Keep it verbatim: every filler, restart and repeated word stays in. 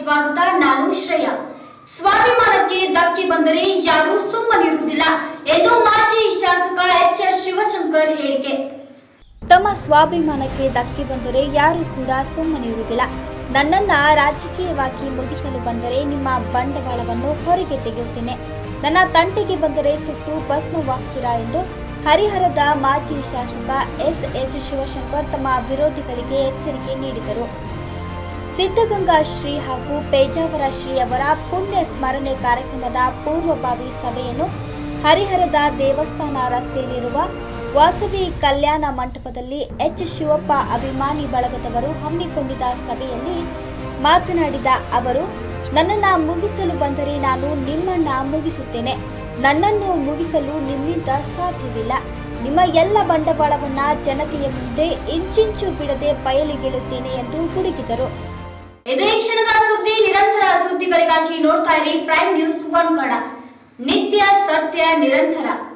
ಸ್ವಾಗತ. ನಾನು ಶ್ರೇಯಾ. ಸ್ವಾಭಿಮಾನಕ್ಕೆ ಧಕ್ಕೆ ಬಂದರೆ ಯಾರೂ ಸುಮ್ಮನಿರುವುದಿಲ್ಲ ಎಂದು ಮಾಜಿ ಶಾಸಕ ಎಚ್ ಎಸ್ ಶಿವಶಂಕರ್ ಹೇಳಿಕೆ. ತಮ್ಮ ಸ್ವಾಭಿಮಾನಕ್ಕೆ ಧಕ್ಕೆ ಬಂದರೆ ಯಾರೂ ಕೂಡ ಸುಮ್ಮನಿರುವುದಿಲ್ಲ. ನನ್ನನ್ನ ರಾಜಕೀಯವಾಗಿ ಮುಗಿಸಲು ಬಂದರೆ ನಿಮ್ಮ ಬಂಡವಾಳವನ್ನು ಹೊರಗೆ ತೆಗೆಯುತ್ತೇನೆ. ನನ್ನ ತಂಟೆಗೆ ಬಂದರೆ ಸುಟ್ಟು ಭಸ್ಮವಾಗ್ತೀರಾ ಎಂದು ಹರಿಹರದ ಮಾಜಿ ಶಾಸಕ ಎಸ್ ಎಚ್ ಶಿವಶಂಕರ್ ತಮ್ಮ ವಿರೋಧಿಗಳಿಗೆ ಎಚ್ಚರಿಕೆ ನೀಡಿದರು. ಸಿದ್ಧಗಂಗಾ ಶ್ರೀ ಹಾಗೂ ಪೇಜಾವರ ಶ್ರೀ ಅವರ ಪುಣ್ಯ ಸ್ಮರಣೆ ಕಾರ್ಯಕ್ರಮದ ಪೂರ್ವಭಾವಿ ಸಭೆಯನ್ನು ಹರಿಹರದ ದೇವಸ್ಥಾನ ರಸ್ತೆಯಲ್ಲಿರುವ ವಾಸವಿ ಕಲ್ಯಾಣ ಮಂಟಪದಲ್ಲಿ ಎಚ್ ಶಿವಪ್ಪ ಅಭಿಮಾನಿ ಬಳಗದವರು ಹಮ್ಮಿಕೊಂಡಿದ್ದ ಸಭೆಯಲ್ಲಿ ಮಾತನಾಡಿದ ಅವರು, ನನ್ನನ್ನು ಮುಗಿಸಲು ಬಂದರೆ ನಾನು ನಿಮ್ಮನ್ನ ಮುಗಿಸುತ್ತೇನೆ. ನನ್ನನ್ನು ಮುಗಿಸಲು ನಿಮ್ಮಿಂದ ಸಾಧ್ಯವಿಲ್ಲ. ನಿಮ್ಮ ಎಲ್ಲ ಬಂಡವಾಳವನ್ನ ಜನತೆಯ ಮುಂದೆ ಇಂಚಿಂಚು ಬಿಡದೆ ಬಯಲಿಗೆಳುತ್ತೇನೆ ಎಂದು ಗುಡುಗಿದರು. ಇದು ಈ ಕ್ಷಣದ ಸುದ್ದಿ. ನಿರಂತರ ಸುದ್ದಿಗಳಿಗಾಗಿ ನೋಡ್ತಾ ಇರಿ ಪ್ರೈಮ್ ನ್ಯೂಸ್ ಒನ್ ಕನ್ನಡ. ನಿತ್ಯ ಸತ್ಯ ನಿರಂತರ.